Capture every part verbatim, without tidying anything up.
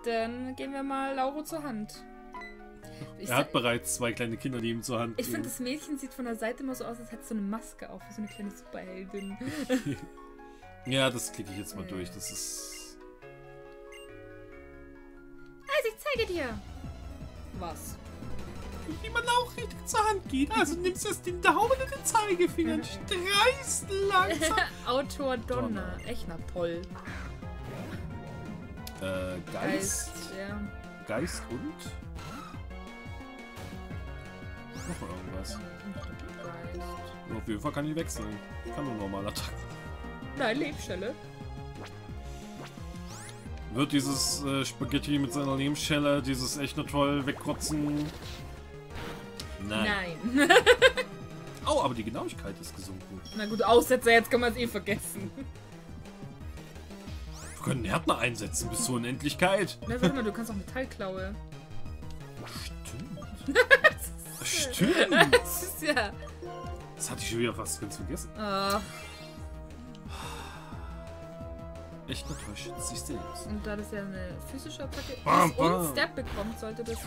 Dann gehen wir mal Lauro zur Hand. Ich er hat bereits zwei kleine Kinder, die ihm zur Hand Ich gehen. finde, das Mädchen sieht von der Seite immer so aus, als hätte es so eine Maske auf, wie so eine kleine Superheldin. Ja, das klicke ich jetzt mal durch. Das ist... Also, ich zeige dir. Was? Wie man auch richtig zur Hand geht. Also nimmst du erst den Daumen und den Zeigefinger und streichst langsam. Autor Donner. Echt, na toll. Äh, Geist. Geist, ja. Geist und? Noch mal irgendwas. Geist. Auf jeden Fall kann ich wechseln. Ich kann nur normal attacken. Nein, Lebensschelle. Wird dieses äh, Spaghetti mit seiner Lebensschelle, dieses echt nur toll wegkotzen? Nein. Nein. Oh, aber die Genauigkeit ist gesunken. Na gut, Aussetzer, jetzt kann man es eh vergessen. Wir können Härtner einsetzen bis zur Unendlichkeit. Na, warte mal, du kannst auch Metallklaue. Stimmt. Stimmt. Das ist ja... Das hatte ich schon wieder fast ganz vergessen. Oh. Echt nur toll, schützt sich selbst. Und da das ja eine physische Attacke Bam, ist bam. und Step bekommt, sollte das...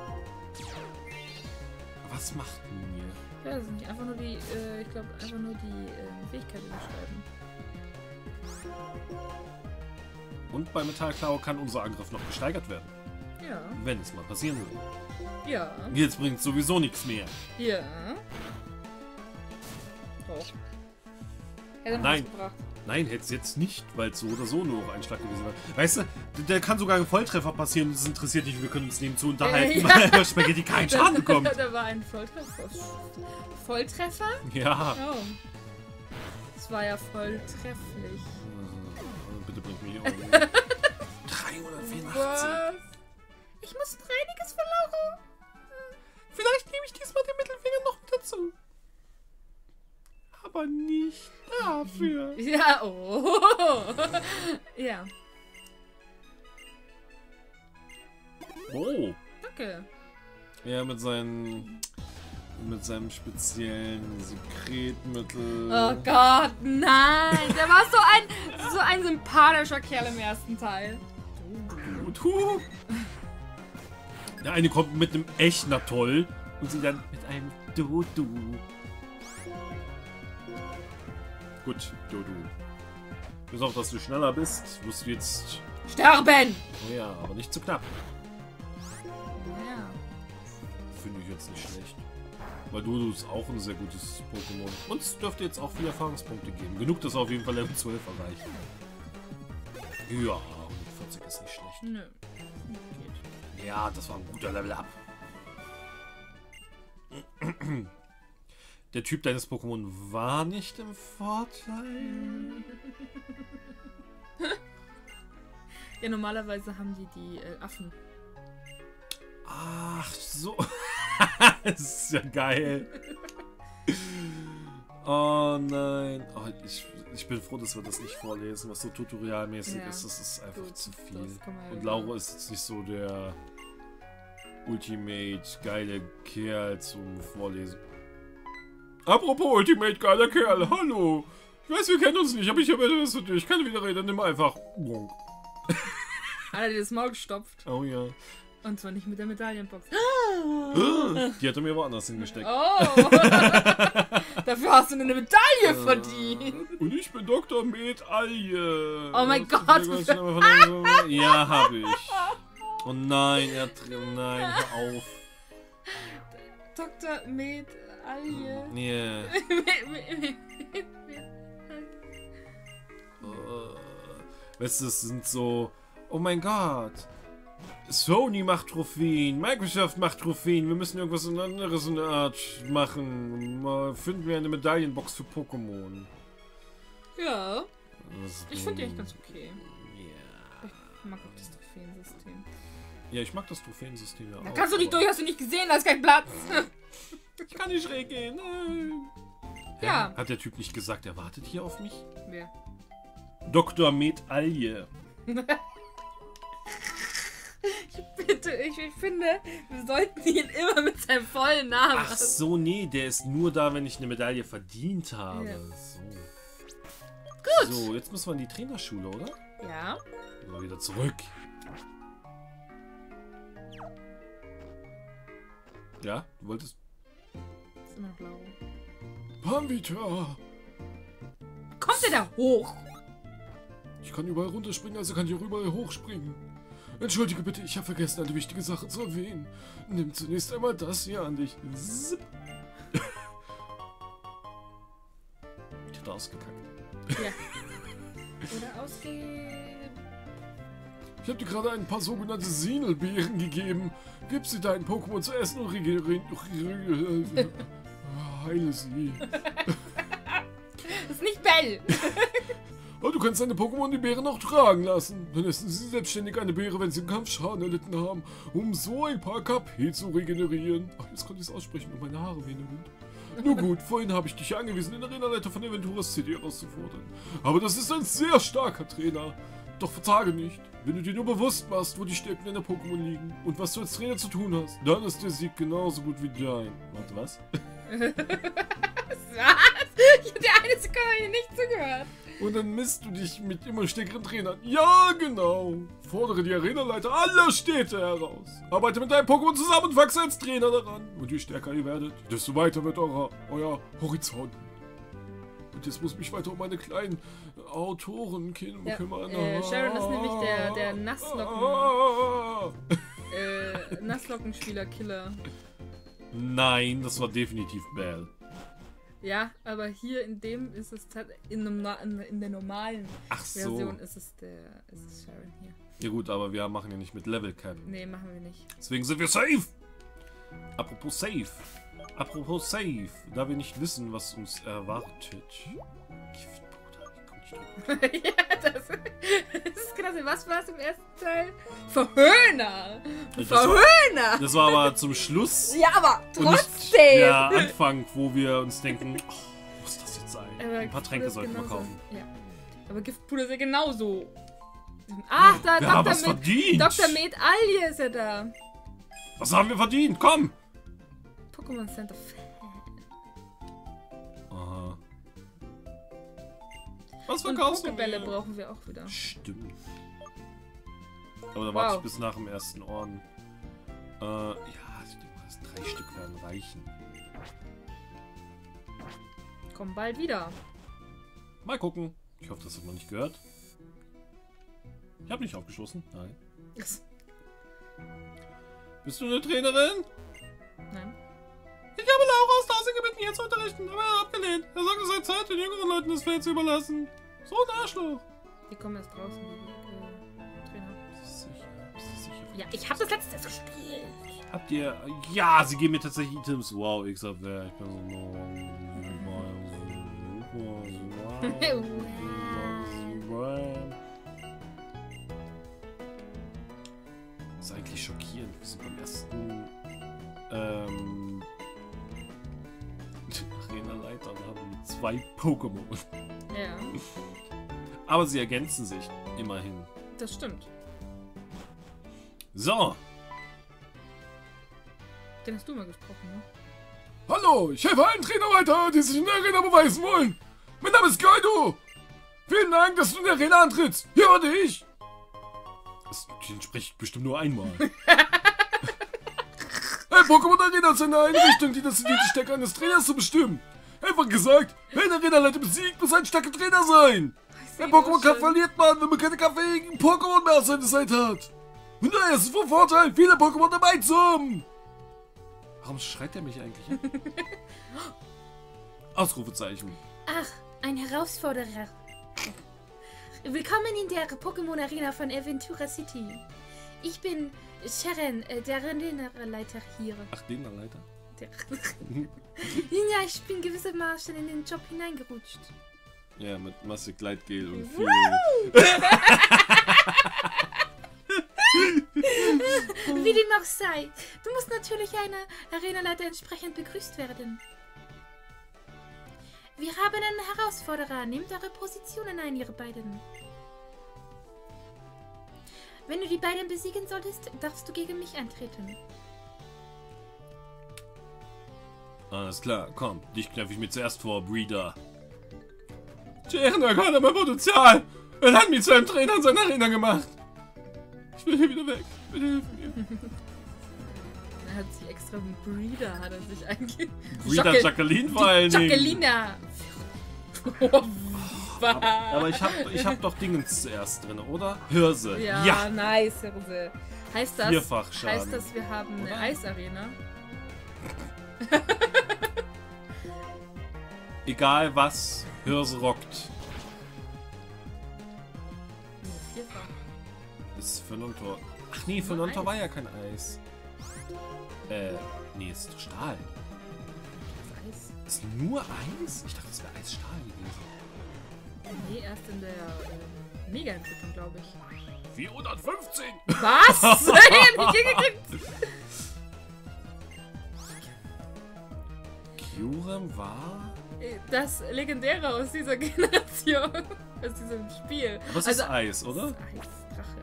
Was macht denn mir? Ja, das sind nicht einfach nur die, äh, ich glaube, einfach nur die äh, Fähigkeit überschreiben. Und bei Metallklau kann unser Angriff noch gesteigert werden. Ja. Wenn es mal passieren würde. Ja. Jetzt bringt sowieso nichts mehr. Ja. Doch. Hätte noch Nein. was gebracht. Nein, hätte es jetzt nicht, weil es so oder so nur noch ein Schlag gewesen wäre. Weißt du, der kann sogar ein Volltreffer passieren, das interessiert dich, wir können uns nebenzu unterhalten, Äh, ja. weil Spaghetti keinen Schaden bekommt. Da war ein Volltreffer. Volltreffer? Ja. Oh. Das war ja voll trefflich. Bitte bringt mich um. dreihundertvierundachtzig. Was? Ich muss einiges für Lauro. Vielleicht nehme ich diesmal den Mittelfinger noch dazu. Aber nicht dafür. Ja, oh. Ja. Oh. Danke. Ja, mit seinen... mit seinem speziellen Sekretmittel. Oh Gott, nein. Der war so ein, so ein sympathischer Kerl im ersten Teil. Du, du. Der eine kommt mit einem echten Toll und sie dann mit einem Du, du. Gut, du, du. Bis auf, dass du schneller bist, wirst du jetzt... Sterben! Oh ja, aber nicht zu knapp. Ja. Finde ich jetzt nicht schlecht. Weil Dodo ist auch ein sehr gutes Pokémon. Und es dürfte jetzt auch viele Erfahrungspunkte geben. Genug, dass er auf jeden Fall Level zwölf erreicht. Ja, hundertvierzig ist nicht schlecht. Nö. Geht. Ja, das war ein guter Level-Up. Der Typ deines Pokémon war nicht im Vorteil. Ja, normalerweise haben die die äh, Affen. Ach so. Das ist ja geil. Oh nein. Oh, ich, ich bin froh, dass wir das nicht vorlesen, was so tutorialmäßig Ja. ist. Das ist einfach Gut, zu das viel. kann man ja Und wieder- Lauro ist jetzt nicht so der Ultimate geile Kerl zum Vorlesen. Apropos Ultimate geiler Kerl, hallo. Ich weiß, wir kennen uns nicht, aber ich habe etwas für dich. Ich kann wieder reden, nimm einfach. Bonk. Hat er dir das Maul gestopft. Oh ja. Und zwar nicht mit der Medaillenbox. Die hat er mir woanders hingesteckt. Oh! Dafür hast du eine Medaille verdient. Und ich bin Doktor Medaille. Oh mein Das Gott. ist ganz schnell- Ja, habe ich. Oh nein, er oh nein, hör auf. Doktor Medaille. Yeah. Me- Oh. Weißt du, das sind so... Oh mein Gott. Sony macht Trophäen, Microsoft macht Trophäen, wir müssen irgendwas anderes in der Art machen. Mal finden wir eine Medaillenbox für Pokémon. Ja, Das- ich finde die echt ganz okay. Ja. Ich mag auch das Trophäensystem. Ja, ich mag das Trophäensystem ja auch. Da kannst du nicht aber durch, hast du nicht gesehen, da ist kein Platz. Ich kann nicht schräg gehen. Nein. Ja. Hat der Typ nicht gesagt, er wartet hier auf mich? Wer? Doktor Medaille. Ich bitte, ich, ich finde, wir sollten ihn immer mit seinem vollen Namen. Ach so, nee, der ist nur da, wenn ich eine Medaille verdient habe. Ja. So. Gut. So, jetzt müssen wir in die Trainerschule, oder? Ja. Mal wieder zurück. Ja, du wolltest... Ist immer noch blau. Pamvita! Kommt der da hoch? Ich kann überall runterspringen, also kann ich auch überall hochspringen. Entschuldige bitte, ich habe vergessen, eine wichtige Sache zu erwähnen. Nimm zunächst einmal das hier an dich. Zip. Ich hätte ausgekackt. Ja. Oder ausge... Ich habe dir gerade ein paar sogenannte Sinelbeeren gegeben. Gib sie deinen Pokémon zu essen und regenerieren. Heile sie. Das ist nicht Bell. Aber du kannst deine Pokémon die Beeren auch tragen lassen. Dann essen sie selbstständig eine Beere, wenn sie im Kampf Schaden erlitten haben, um so ein paar K P zu regenerieren. Ach, jetzt konnte ich es aussprechen und meine Haare wehen im Wind. Nur gut, vorhin habe ich dich angewiesen, den Arenaleiter von Aventuras City herauszufordern. Aber das ist ein sehr starker Trainer. Doch verzage nicht. Wenn du dir nur bewusst machst, wo die Stärken deiner Pokémon liegen und was du als Trainer zu tun hast, dann ist der Sieg genauso gut wie dein. Warte, was? Was? Ich habe dir eine Sekunde hier nicht zugehört. Und dann misst du dich mit immer stärkeren Trainern. Ja, genau. Fordere die Arenaleiter aller Städte heraus. Arbeite mit deinem Pokémon zusammen und wachse als Trainer daran. Und je stärker ihr werdet, desto weiter wird euer, euer Horizont. Und jetzt muss ich mich weiter um meine kleinen Autoren ja, kümmern. Äh, Sharon ist nämlich der, der Nasslocken... Ah. äh, Nasslockenspieler-Killer. Nein, das war definitiv Bell. Ja, aber hier in dem ist es in, einem, in der normalen Ach so. Version ist es der ist es Sharon hier. Ja gut, aber wir machen ja nicht mit Level Cap. Nee, machen wir nicht. Deswegen sind wir safe. Apropos safe. Apropos safe. Da wir nicht wissen, was uns erwartet. Giftpuder, ich komm nicht drüber. Ja, das, das ist krass. Was war es im ersten Teil? Verhöhner! Verhöhner! Das war aber zum Schluss. Ja, aber und nicht trotzdem! der Anfang, wo wir uns denken, oh, muss das jetzt sein? Aber ein paar Tränke sollten wir kaufen. Ja. Aber Giftpuder ist ja genauso. Ach, da wir haben Doktor was verdient! Doktor Med Alje ist ja da. Was haben wir verdient? Komm! Pokémon Center Fan. Aha. Was Und verkaufst du? Pokebälle brauchen wir auch wieder. Stimmt. Aber da Wow. warte ich bis nach dem ersten Orden. Äh, ja, ich denke mal, das drei Stück werden reichen. Komm bald wieder. Mal gucken. Ich hoffe, das hat man nicht gehört. Ich habe nicht aufgestoßen. Nein. Bist du eine Trainerin? Nein. Ich habe Laura aus Tausend gebeten, hier zu unterrichten, aber er hat abgelehnt. Er sagt, es sei Zeit, den jüngeren Leuten das Feld zu überlassen. So ein Arschloch. Die kommen erst draußen, die äh, Trainer. Bist du sicher? Bist du sicher? Ja, ich habe das letzte gespielt. Habt ihr... Ja, sie geben mir tatsächlich Items. Wow, ich sag, wer? Ich bin so... Das ist eigentlich schockierend. Wir sind beim ersten... Ähm... Arena-Leiter und haben zwei Pokémon. Ja. Aber sie ergänzen sich. Immerhin. Das stimmt. So. Den hast du mal gesprochen, ne? Hallo, ich helfe allen Trainer weiter, die sich in der Arena beweisen wollen. Mein Name ist Kaido. Vielen Dank, dass du in der Arena antrittst. Hier warte ich. Das entspricht bestimmt nur einmal. Ein Pokémon Arena ist eine Einrichtung, die das die Stärke eines Trainers zu bestimmen. Einfach gesagt, wer den Arena-Leiter besiegt, muss ein starker Trainer sein. Ein Pokémon-Kampf verliert man, wenn man keine kampffähigen Pokémon mehr auf seiner Seite hat. Und daher ist es von Vorteil, viele Pokémon dabei zu haben. Warum schreit er mich eigentlich an? Ausrufezeichen. Ach, ein Herausforderer. Willkommen in der Pokémon-Arena von Aventura City. Ich bin Sharon, äh, der Arena-Leiter hier. Ach, den der Leiter? Der ja, ich bin gewissermaßen in den Job hineingerutscht. Ja, mit Masse Gleitgel und viel... Wie dem auch sei, du musst natürlich eine Arenaleiter entsprechend begrüßt werden. Wir haben einen Herausforderer. Nehmt eure Positionen ein, ihr beiden. Wenn du die beiden besiegen solltest, darfst du gegen mich antreten. Alles klar, komm, dich knöpfe ich mir zuerst vor, Breeder. Jaren hat mein Potenzial. Er hat mich zu einem Trainer in seiner Arena gemacht. Ich will hier wieder weg. Bitte hilf mir. Er hat sich extra einen Breeder, hat er sich eigentlich... Breeder Jacquel- Jacqueline vor allen Dingen. Jacquelina! Aber, aber ich hab, ich hab doch Dingens zuerst drin, oder? Hirse. Ja, Ja. nice, Hirse. Heißt das, Vierfach Schaden. heißt das, wir haben eine Oder? Eisarena? Egal was, Hirse rockt. Nee, vierfach. Ist für Nontor. Ach nee, für Nur Nontor Eis. war ja kein Eis. Äh, nee, ist doch Stahl. Das Eis. Ist nur Eis? Ich dachte, es wäre Eisstahl gewesen. Nee, erst in der äh, Mega-Entwicklung, glaube ich. vierhundertfünfzehn! Was? Ich hab nicht hingekriegt. Kyurem war... Das Legendäre aus dieser Generation. Aus diesem Spiel. Aber es ist Eis, oder? Das ist Eisdrache.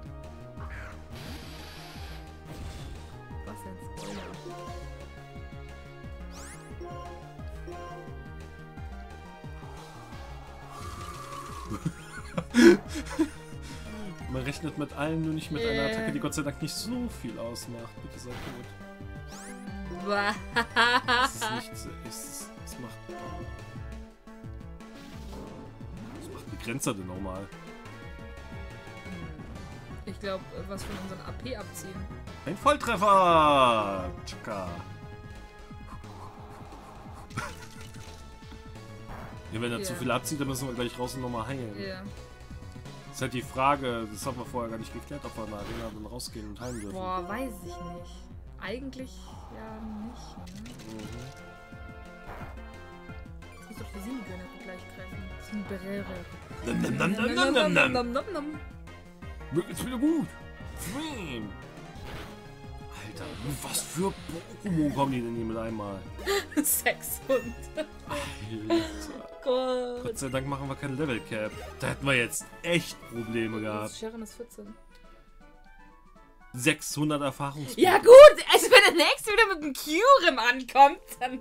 Was ein Spoiler. Man rechnet mit allen, nur nicht mit einer Äh. Attacke, die Gott sei Dank nicht so viel ausmacht. Bitte sei tot. Bah. Es ist nicht so. Es, ist, es macht. Was macht Begrenzer denn nochmal? Ich glaube, was von unseren A P abziehen. Ein Volltreffer! Tschakka. Ja, wenn er Ja. zu viel abzieht, dann müssen wir gleich raus und nochmal heilen. Ja. Das ist halt die Frage, das haben wir vorher gar nicht geklärt, ob wir in der Arena dann rausgehen und heilen dürfen. Boah, weiß ich nicht. Eigentlich ja nicht. Ne? Mhm. Jetzt muss doch die Sinigönne gleich treffen. Sinberere. Nam, nam, nam, nam, nam, nam, nam. nam, nam. Mir geht's wieder gut. Dream. Alter, was für Pokémon kommen die denn hier mit einmal? sechshundert. Alter. Gott. Gott sei Dank machen wir kein Level Cap. Da hätten wir jetzt echt Probleme gehabt. Sharon ist vierzehn. sechshundert Erfahrungspunkte. Ja gut, also wenn der nächste wieder mit einem Kyurem ankommt, dann...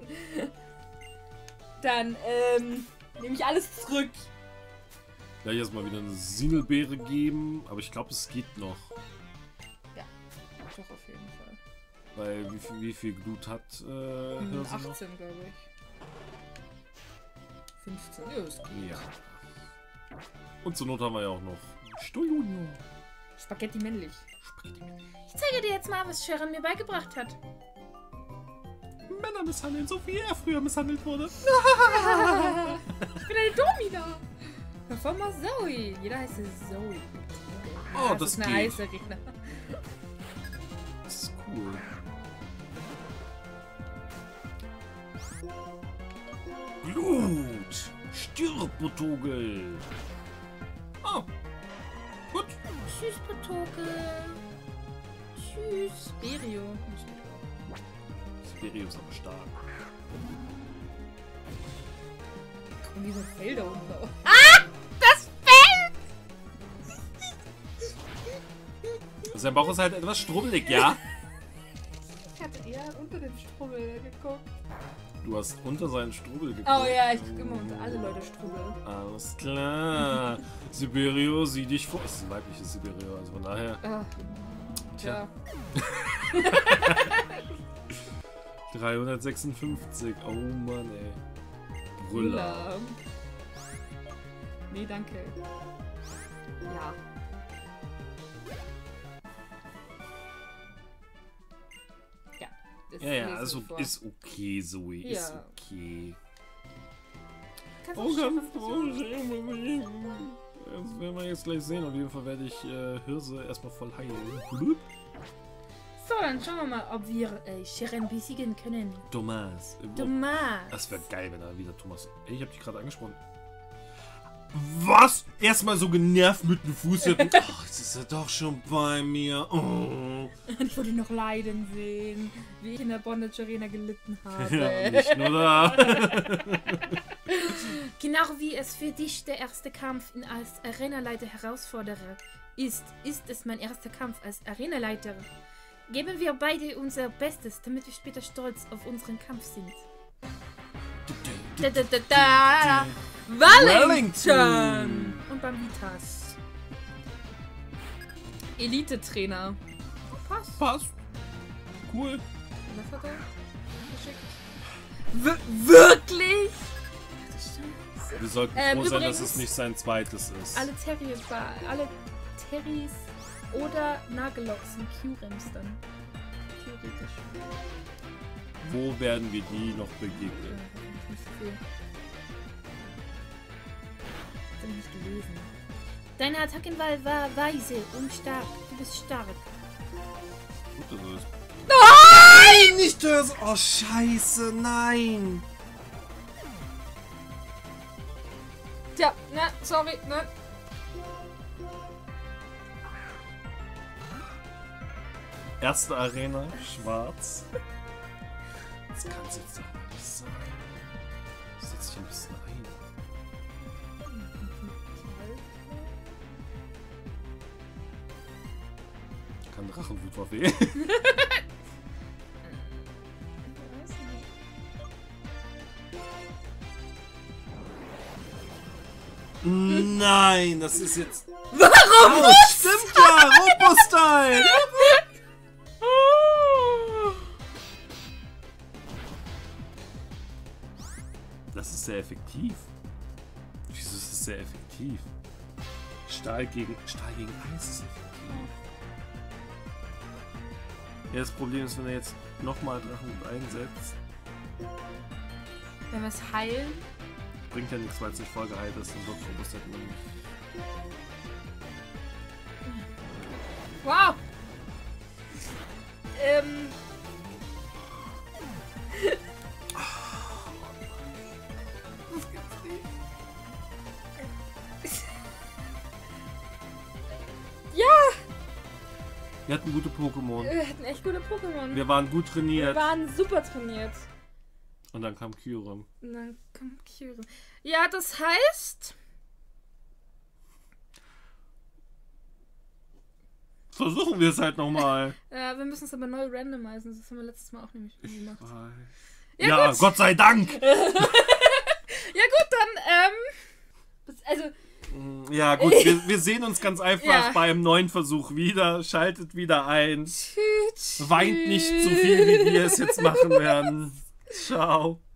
Dann, ähm... nehme ich alles zurück. Gleich erstmal wieder eine Sinelbeere geben, aber ich glaube, es geht noch. Ja, doch auf jeden Fall. Weil wie viel, wie viel Glut hat äh, Hm, Hirse noch? achtzehn, glaube ich. fünfzehn. Ja, es geht. Ja. Und zur Not haben wir ja auch noch Stulunion. Spaghetti männlich. Spaghetti. Ich zeige dir jetzt mal, was Sharon mir beigebracht hat. Männer misshandeln, so wie er früher misshandelt wurde. Ich bin eine Domina. Davon mal Zoe. Jeder heißt Zoe. Oh, das, das ist eine geht. Eisarena. Das ist cool. Blut! Stirb, Botogel! Oh, gut. Tschüss, Potoke. Tschüss. Berio. Siberio ist aber stark. Und diese Felder runter. Sein Bauch ist halt etwas strubbelig, ja? Ich hatte eher unter dem Strubbel geguckt. Du hast unter seinen Strubbel geguckt. Oh ja, ich gucke immer unter alle Leute Strubbel. Alles klar. Siberio, sieh dich vor. Das ist ein weibliches Siberio, also von daher. Ah, Tja. ja. dreihundertsechsundfünfzig. Oh Mann, ey. Brüller. Nee, danke. Ja. Ja. das Ja, ja, lese also ich vor. ist okay, Zoe. Ist Ja. okay. Kannst du Oh, Sharon ganz versuchen? Das werden wir jetzt gleich sehen. Auf jeden Fall werde ich äh, Hirse erstmal voll heilen. Blub. So, dann schauen wir mal, ob wir äh, Sharon besiegen können. Thomas. Thomas. Das wäre geil, wenn er wieder Thomas. Ey, ich hab dich gerade angesprochen. Was? Erstmal so genervt mit dem Fuß. Ach, jetzt ist er doch schon bei mir. Oh. Ich wollte ihn noch leiden sehen, wie ich in der Bondage Arena gelitten habe. Ja, nicht nur da. Genau wie es für dich der erste Kampf in als Arenaleiter Herausforderer ist, ist es mein erster Kampf als Arenaleiter. Geben wir beide unser Bestes, damit wir später stolz auf unseren Kampf sind. Da, da, da, da. Wellington! Und Bambitas. Elite-Trainer. Passt. Passt. cool. Was hat er geschickt? Wir wirklich? Ach, das Scheiße. Wir sollten Ähm, froh sein, dass übrigens- es nicht sein zweites ist. Alle Terriers, alle Terriers oder Nagellocks sind Q-Rems dann. Theoretisch. Wo werden wir die noch Ja, begegnen? hoffentlich nicht so viel. Das hab ich nicht gelesen. Deine Attackenwahl war weise und stark. Du bist stark. Gut, also ist Nein! nicht das. Oh, scheiße, nein. Tja, ne, sorry, ne. Erste Arena, schwarz. Das kann es jetzt doch nicht sein. Setz dich ein bisschen ein. Kann Drachenwutwaffe. Nein, das ist jetzt. Warum? Oh, stimmt ja, Robo-Style. Das ist sehr effektiv. Wieso ist das sehr effektiv? Stahl gegen Stahl gegen Eis ist effektiv. Ja, das Problem ist, wenn er jetzt nochmal Drachenwut einsetzt, Wenn wir es heilen. bringt ja nichts, weil es nicht voll geheilt ist und sonst Robustheit immer nicht. Wow! Ähm. Das gibt's nicht. Ja! Wir hatten gute Pokémon. Wir hatten echt gute Pokémon. Wir waren gut Wir trainiert. waren super trainiert. Und dann kam Kyurem. Und dann kommt Kyurem. Ja, das heißt. Versuchen wir es halt nochmal. Äh, wir müssen es aber neu randomisieren. Das haben wir letztes Mal auch nämlich gemacht. Ja, Ja, ja Gott sei Dank! Ja, gut, dann, ähm. das- Also, Ja, gut, wir, wir sehen uns ganz einfach Ja. beim neuen Versuch wieder. Schaltet wieder ein. tschüss. Weint nicht so viel, wie wir es jetzt machen werden. Ciao.